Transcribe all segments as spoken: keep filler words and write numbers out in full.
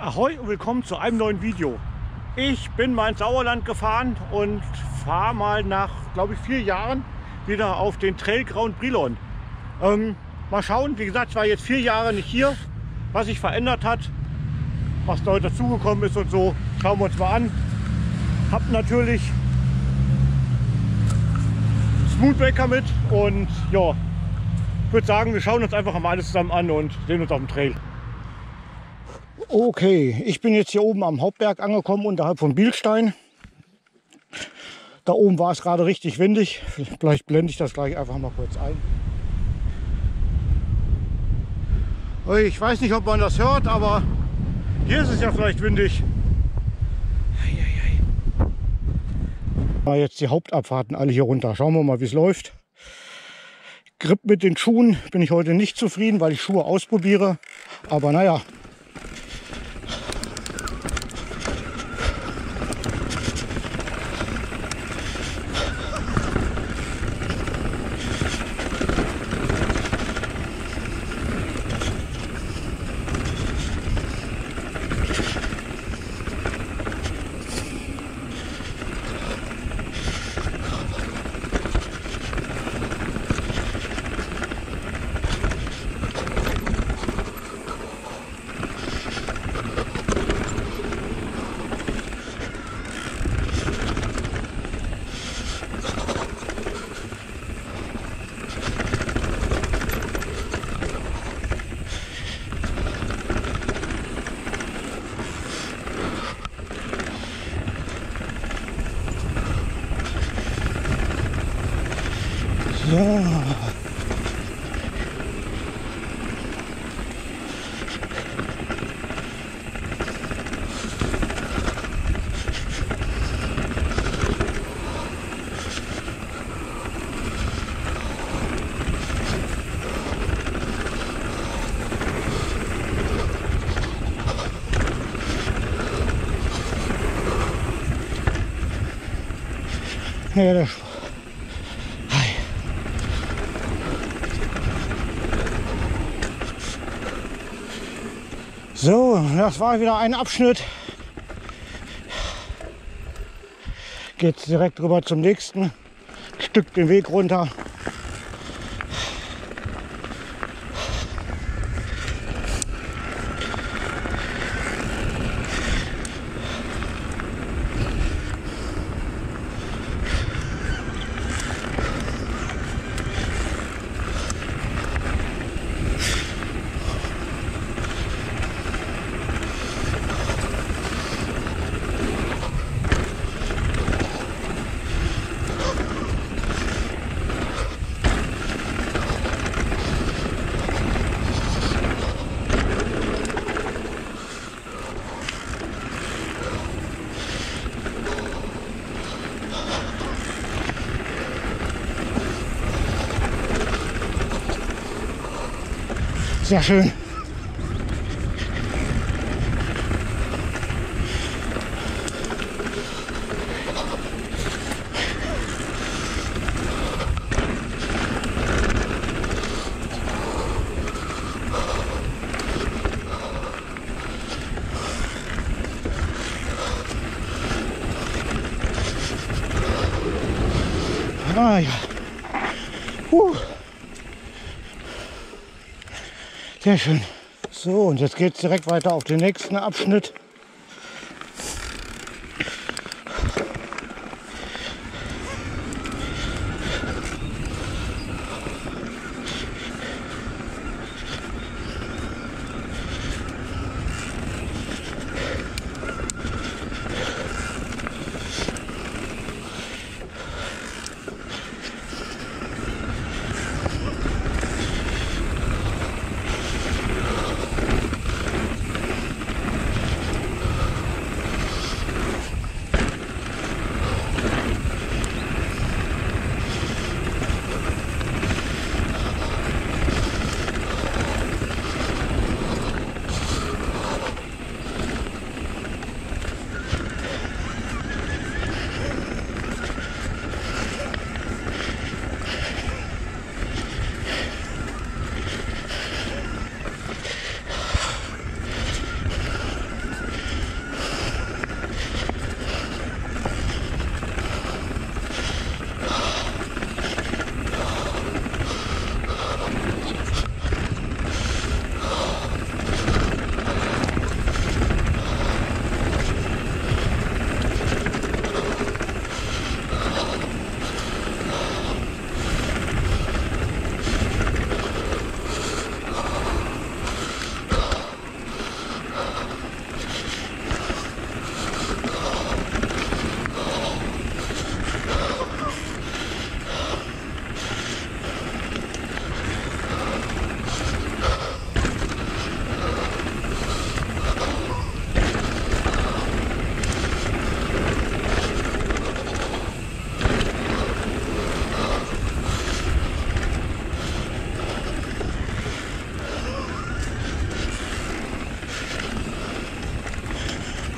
Ahoi und willkommen zu einem neuen Video. Ich bin mal ins Sauerland gefahren und fahre mal nach, glaube ich, vier Jahren wieder auf den Trail Grand Brilon. Ähm, mal schauen, wie gesagt, ich war jetzt vier Jahre nicht hier, was sich verändert hat, was neu dazugekommen ist und so. Schauen wir uns mal an. Hab natürlich Smoothbreaker mit und ja, ich würde sagen, wir schauen uns einfach mal alles zusammen an und sehen uns auf dem Trail. Okay, ich bin jetzt hier oben am Hauptberg angekommen, unterhalb von Bilstein. Da oben war es gerade richtig windig. Vielleicht blende ich das gleich einfach mal kurz ein. Ich weiß nicht, ob man das hört, aber hier ist es ja vielleicht windig. Mal jetzt die Hauptabfahrten alle hier runter. Schauen wir mal, wie es läuft. Grip mit den Schuhen bin ich heute nicht zufrieden, weil ich Schuhe ausprobiere. Aber naja. Ja. Ja, das So, das war wieder ein Abschnitt. Geht direkt rüber zum nächsten Stück den Weg runter. Sehr schön. Ah ja. Uh. Sehr schön. So, und jetzt geht es direkt weiter auf den nächsten Abschnitt.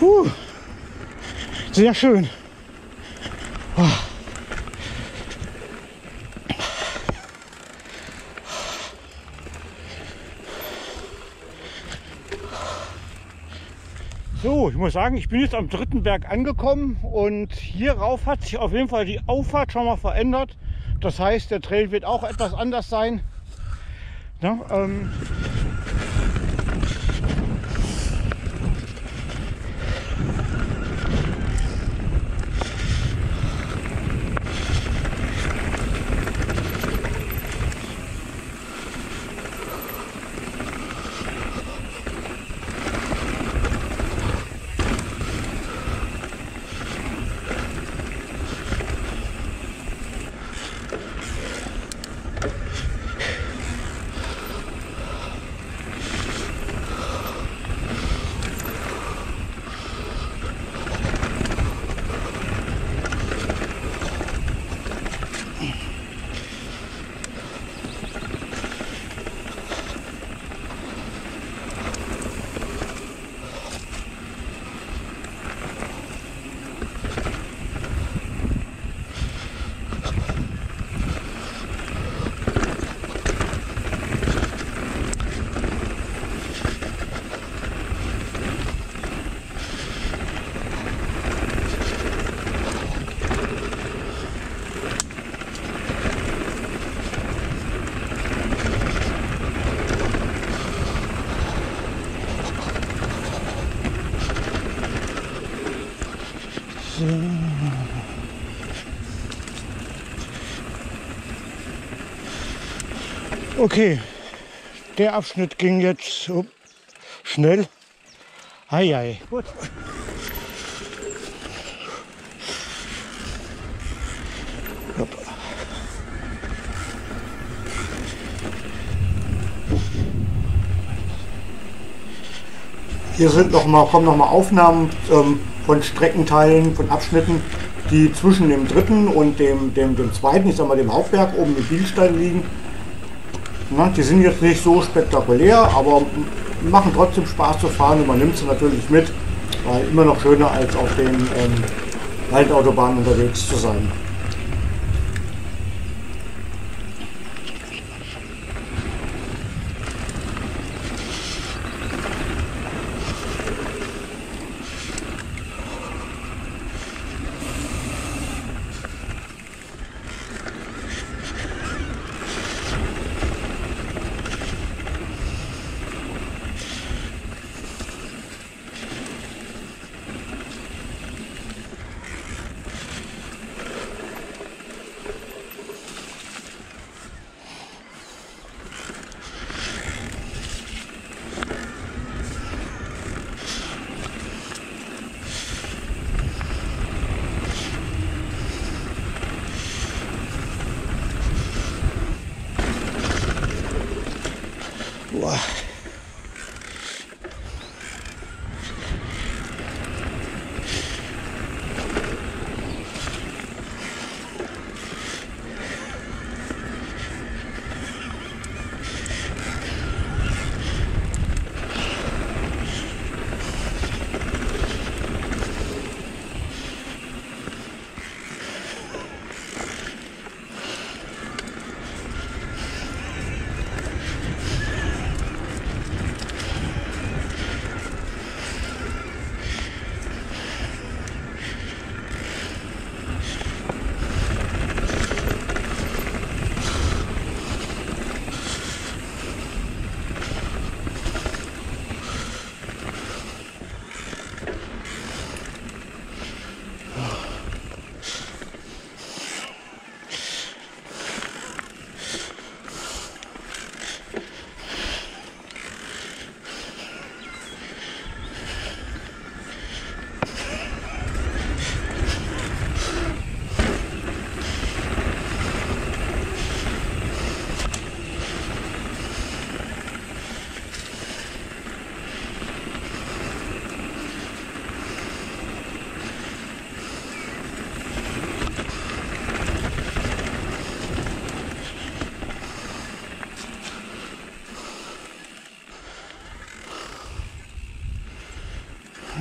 Puh. Sehr schön. Oh. So, ich muss sagen, ich bin jetzt am dritten Berg angekommen und hierauf hat sich auf jeden Fall die Auffahrt schon mal verändert. Das heißt, der Trail wird auch etwas anders sein. Ja, ähm okay, der Abschnitt ging jetzt oh, schnell. Ei, ei. Gut. Hopp. Hier sind noch mal, kommen noch mal Aufnahmen ähm, von Streckenteilen, von Abschnitten, die zwischen dem dritten und dem, dem, dem zweiten, ich sag mal dem Hauptberg oben im Bielstein liegen. Na, die sind jetzt nicht so spektakulär, aber machen trotzdem Spaß zu fahren und man nimmt sie natürlich mit, weil immer noch schöner als auf den ähm, Waldautobahnen unterwegs zu sein.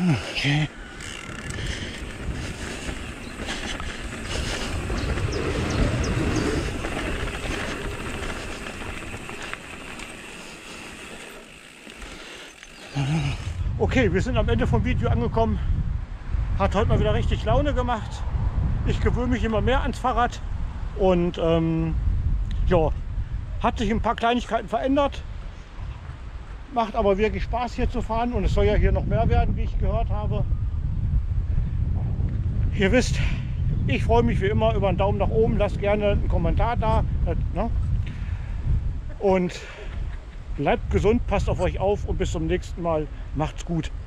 Okay. Okay, wir sind am Ende vom Video angekommen. Hat heute mal wieder richtig Laune gemacht. Ich gewöhne mich immer mehr ans Fahrrad und ähm, ja, hat sich ein paar Kleinigkeiten verändert. Macht aber wirklich Spaß hier zu fahren und es soll ja hier noch mehr werden, wie ich gehört habe. Ihr wisst, ich freue mich wie immer über einen Daumen nach oben. Lasst gerne einen Kommentar da. Ne? Und bleibt gesund, passt auf euch auf und bis zum nächsten Mal. Macht's gut.